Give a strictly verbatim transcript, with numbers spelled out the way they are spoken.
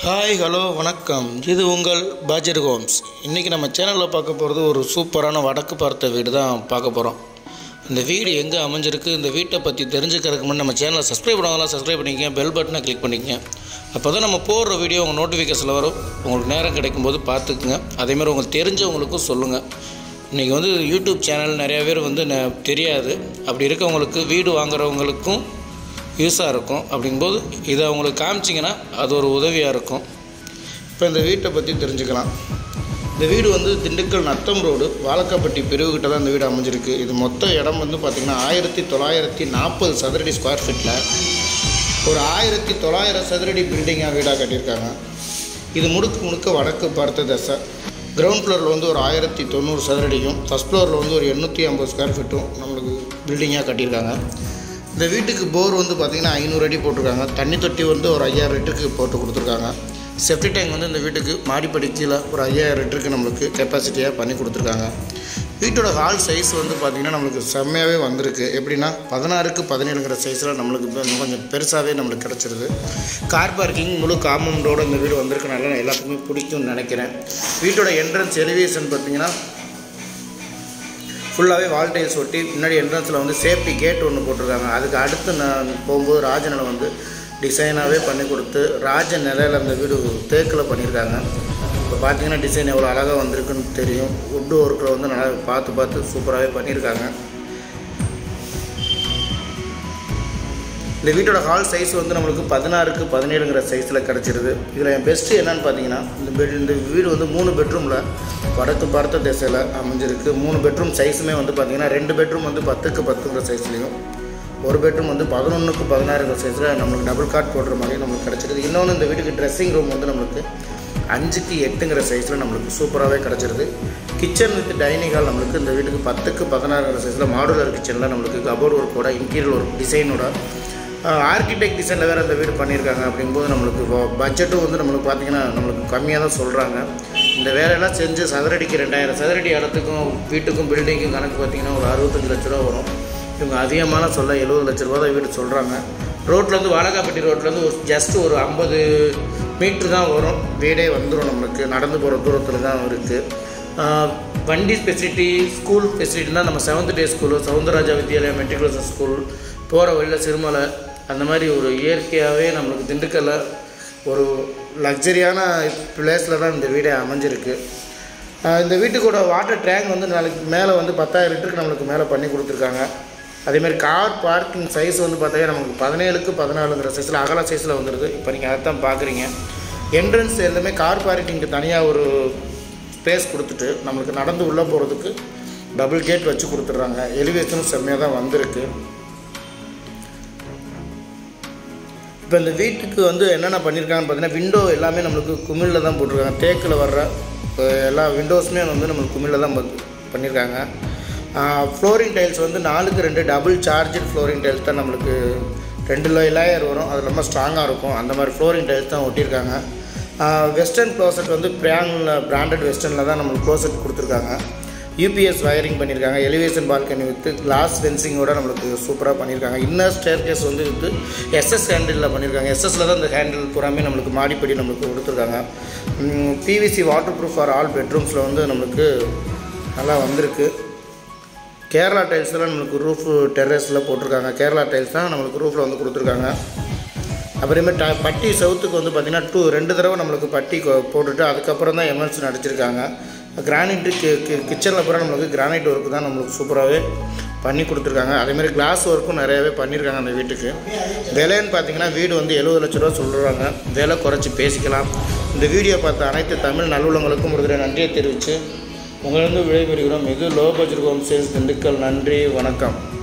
Hi hello வணக்கம். இது உங்கள் பாஜர் ஹோம்ஸ். இன்றைக்கி நம்ம சேனலில் பார்க்க போகிறது ஒரு சூப்பரான வடக்கு பார்த்த வீடு தான் பார்க்க போகிறோம். இந்த வீடு எங்கே அமைஞ்சிருக்கு, இந்த வீட்டை பற்றி தெரிஞ்சுக்கிறதுக்கு முன்னாடி நம்ம சேனலை சப்ஸ்கிரைப் பண்ணாதான் சப்ஸ்கிரைப் பண்ணிக்கங்க, பெல் பட்டனை கிளிக் பண்ணிக்கங்க. அப்போ தான் நம்ம போடுற வீடியோ உங்கள் நோட்டிஃபிகேஷனில் வரும். உங்களுக்கு நேரம் கிடைக்கும்போது பார்த்துக்குங்க. அதேமாதிரி உங்களுக்கு தெரிஞ்சவங்களுக்கும் சொல்லுங்கள். இன்றைக்கி வந்து யூடியூப் சேனல் நிறையா பேர் வந்து தெரியாது. அப்படி இருக்கவங்களுக்கு வீடு வாங்குறவங்களுக்கும் யூஸாக இருக்கும். அப்படிங்கும்போது இதை அவங்களுக்கு காமிச்சிங்கன்னா அது ஒரு உதவியாக இருக்கும். இப்போ இந்த வீட்டை பற்றி தெரிஞ்சுக்கலாம். இந்த வீடு வந்து திண்டுக்கல் நத்தம் ரோடு வாழக்காப்பட்டி பிரிவுகிட்ட தான் இந்த வீடு அமைஞ்சிருக்கு. இது மொத்த இடம் வந்து பார்த்திங்கன்னா ஆயிரத்தி தொள்ளாயிரத்தி நாற்பது சதுரடி ஸ்கொயர் ஃபீட்டில் ஒரு ஆயிரத்தி தொள்ளாயிரம் சதுரடி பில்டிங்காக வீடாக கட்டியிருக்காங்க. இது முழுக்க முழுக்க வடக்கு பார்த்த திசை. கிரவுண்ட் ஃப்ளோரில் வந்து ஒரு ஆயிரத்தி தொண்ணூறு சதுரடியும் ஃபஸ்ட் ஃப்ளோரில் வந்து ஒரு எண்ணூற்றி ஐம்பது ஸ்கொயர் ஃபீட்டும் நம்மளுக்கு பில்டிங்காக கட்டியிருக்காங்க. இந்த வீட்டுக்கு போர் வந்து பார்த்திங்கன்னா ஐநூறு அடி போட்டிருக்காங்க. தண்ணி தொட்டி வந்து ஒரு ஐயாயிரம் லிட்டருக்கு போட்டு கொடுத்துருக்காங்க. செப்டி டேங்க் வந்து இந்த வீட்டுக்கு மாடிப்படி கீழே ஒரு ஐயாயிரம் லிட்டருக்கு நம்மளுக்கு கெப்பாசிட்டியாக பண்ணி கொடுத்துருக்காங்க. வீட்டோட ஹால் சைஸ் வந்து பார்த்திங்கன்னா நம்மளுக்கு செம்மையாகவே வந்திருக்கு. எப்படின்னா பதினாறுக்கு பதினேழுங்கிற சைஸில் நம்மளுக்கு கொஞ்சம் பெருசாகவே நம்மளுக்கு கிடச்சிருது. கார் பார்க்கிங் முழு காம்பவுண்டோடு இந்த வீடு வந்திருக்கனால நான் எல்லாத்துக்குமே பிடிக்கும்னு நினைக்கிறேன். வீட்டோட என்ட்ரன்ஸ் எலிவேஷன் பார்த்திங்கன்னா ஃபுல்லாகவே வால் டைல்ஸ் ஒட்டி முன்னாடி என்ட்ரன்ஸில் வந்து சேஃப்டி கேட் ஒன்று போட்டிருக்காங்க. அதுக்கு அடுத்து நான் போகும்போது ராஜநிலை வந்து டிசைனாகவே பண்ணி கொடுத்து ராஜ நிலையில் அந்த வீடு தேக்கில் பண்ணியிருக்காங்க. இப்போ பார்த்தீங்கன்னா டிசைன் எவ்வளோ அழகாக வந்திருக்குன்னு தெரியும். வுட்டு ஒர்க்கில் வந்து நல்லா பார்த்து பார்த்து சூப்பராகவே பண்ணியிருக்காங்க. இந்த வீட்டோட ஹால் சைஸ் வந்து நம்மளுக்கு பதினாறுக்கு பதினேழுங்கிற சைஸில் கிடச்சிருது. இதில் என் பெஸ்ட்டு என்னென்னு பார்த்தீங்கன்னா இந்த பெட் இந்த வீடு வந்து மூணு பெட்ரூமில் வடக்கு பார்த்த திசையில் அமைஞ்சிருக்கு. மூணு பெட்ரூம் சைஸுமே வந்து பார்த்திங்கன்னா ரெண்டு பெட்ரூம் வந்து பத்துக்கு பத்துங்கிற சைஸ்லேயும் ஒரு பெட்ரூம் வந்து பதினொன்றுக்கு பதினாறுங்கிற சைஸில் நம்மளுக்கு டபுள் காட் போடுற மாதிரி நம்மளுக்கு கிடச்சிருது. இன்னொன்று இந்த வீட்டுக்கு ட்ரெஸ்ஸிங் ரூம் வந்து நம்மளுக்கு அஞ்சுக்கு எட்டுங்கிற சைஸில் நம்மளுக்கு சூப்பராகவே கிடச்சிருது. கிச்சன் வித் டைனிங் ஹால் நம்மளுக்கு இந்த வீட்டுக்கு பத்துக்கு பதினாறுங்கிற சைஸில் மாடுலர் கிச்சனில் நம்மளுக்கு கபோர்டு ஒர்க்கோட இன்டீரியர் ஒர்க் டிசைனோட ஆர்கிடெக்ட் டிசைனில் வேறு அந்த வீடு பண்ணியிருக்காங்க. அப்படிங்கும்போது நம்மளுக்கு பட்ஜெட்டும் வந்து நம்மளுக்கு பார்த்திங்கன்னா நம்மளுக்கு கம்மியாக தான் சொல்கிறாங்க. இந்த வேலையெல்லாம் செஞ்சு சதுரடிக்கு ரெண்டாயிரம் சதுரடி இடத்துக்கும் வீட்டுக்கும் பில்டிங்கும் கணக்கு பார்த்திங்கன்னா ஒரு அறுபத்தஞ்சு லட்ச ரூபா வரும். இவங்க அதிகமான சொல்ல எழுபது லட்ச ரூபா தான் வீடு சொல்கிறாங்க. ரோட்லேருந்து வாழக்காப்பட்டி ரோட்லேருந்து ஒரு ஜஸ்ட் ஒரு ஐம்பது மீட்ரு தான் வரும். வீடே வந்துடும். நம்மளுக்கு நடந்து போகிற தூரத்தில் தான் இருக்குது. வண்டி ஃபெசிலிட்டி ஸ்கூல் ஃபெசிலிட்டினால் நம்ம seventh day school Soundararaja Vidyalaya matriculation school போகிற வழியில் சிறுமலை அந்த மாதிரி ஒரு இயற்கையாகவே நம்மளுக்கு திண்டுக்கல்ல ஒரு லக்ஸரியான பிளேஸில் தான் இந்த வீடே அமைஞ்சிருக்கு. இந்த வீட்டுக்கூட வாட்டர் டேங்க் வந்து நாளைக்கு மேலே வந்து பத்தாயிரம் லிட்டருக்கு நம்மளுக்கு மேலே பண்ணி கொடுத்துருக்காங்க. அதேமாதிரி கார் பார்க்கிங் சைஸ் வந்து பார்த்தாவே நமக்கு பதினேழுக்கு பதினாலுங்கிற சைஸில் அகல சைஸில் வந்துடுது. இப்போ நீங்கள் அதை தான் பார்க்குறீங்க. என்ட்ரன்ஸ் எல்லாமே கார் பார்க்கிங்க்கு தனியாக ஒரு ஸ்பேஸ் கொடுத்துட்டு நம்மளுக்கு நடந்து உள்ளே போகிறதுக்கு டபுள் கேட் வச்சு கொடுத்துட்றாங்க. எலிவேஷனும் செம்மையாக தான் வந்திருக்கு. இப்போ இந்த வீட்டுக்கு வந்து என்னென்ன பண்ணியிருக்காங்கன்னு பார்த்தீங்கன்னா விண்டோ எல்லாமே நம்மளுக்கு குமிழில் தான் போட்டிருக்காங்க. தேக்கில் வர்ற எல்லா விண்டோஸுமே வந்து நம்மளுக்கு குமிழில் தான் பண்ணியிருக்காங்க. ஃப்ளோரிங் டைல்ஸ் வந்து நாலுக்கு ரெண்டு டபுள் சார்ஜட் ஃப்ளோரிங் டைல்ஸ் தான் நம்மளுக்கு ரெண்டு லேயர் வரும். அது ரொம்ப ஸ்ட்ராங்காக இருக்கும். அந்த மாதிரி ஃப்ளோரிங் டைல்ஸ் தான் ஒட்டியிருக்காங்க. வெஸ்டர்ன் க்ளோசெட் வந்து பிராண்டில் பிராண்டட் வெஸ்டர்னில் தான் நம்மளுக்கு க்ளோசெட் கொடுத்துருக்காங்க. யூபிஎஸ் வயரிங் பண்ணியிருக்காங்க. எலிவேஷன் பால்கனி வித்து கிளாஸ் ஃபென்சிங்கோட நம்மளுக்கு சூப்பராக பண்ணியிருக்காங்க. இன்னர் ஸ்டேர் கேஸ் வந்து வித்து எஸ்எஸ் ஹேண்டிலில் பண்ணியிருக்காங்க. எஸ்எஸ்ல தான் இந்த ஹேண்டில் பூராமே நம்மளுக்கு மாடிப்படி நம்மளுக்கு கொடுத்துருக்காங்க. PVC water proof for all பெட்ரூம்ஸில் வந்து நம்மளுக்கு நல்லா வந்திருக்கு. கேரளா டைல்ஸ்லாம் நம்மளுக்கு ரூஃப் டெரஸில் போட்டிருக்காங்க. கேரளா டைல்ஸ் தான் நம்மளுக்கு ரூஃபில் வந்து கொடுத்துருக்காங்க. அப்புறமே ட பட்டி சவுத்துக்கு வந்து பார்த்திங்கன்னா டூ ரெண்டு தடவை நம்மளுக்கு பட்டி போட்டுட்டு அதுக்கப்புறம் தான் எம்எல்சி அடிச்சிருக்காங்க. கிரானைட்டு கி கிச்சனில் பூரா நம்மளுக்கு கிரானைட் ஒர்க்கு தான் நம்மளுக்கு சூப்பராகவே பண்ணி கொடுத்துருக்காங்க. அதேமாதிரி கிளாஸ் ஒர்க்கும் நிறையாவே பண்ணியிருக்காங்க அந்த வீட்டுக்கு. விலைன்னு பார்த்தீங்கன்னா வீடு வந்து எழுபது லட்ச ரூபா சொல்கிறாங்க. விலை குறைச்சி பேசிக்கலாம். இந்த வீடியோ பார்த்த அனைத்து தமிழ் நல்லுள்ளங்களுக்கும் ஒரு நன்றியை தெரிவித்து உங்களிருந்து விடைபெறுகிறோம். இது low budget home sales Dindigul. நன்றி, வணக்கம்.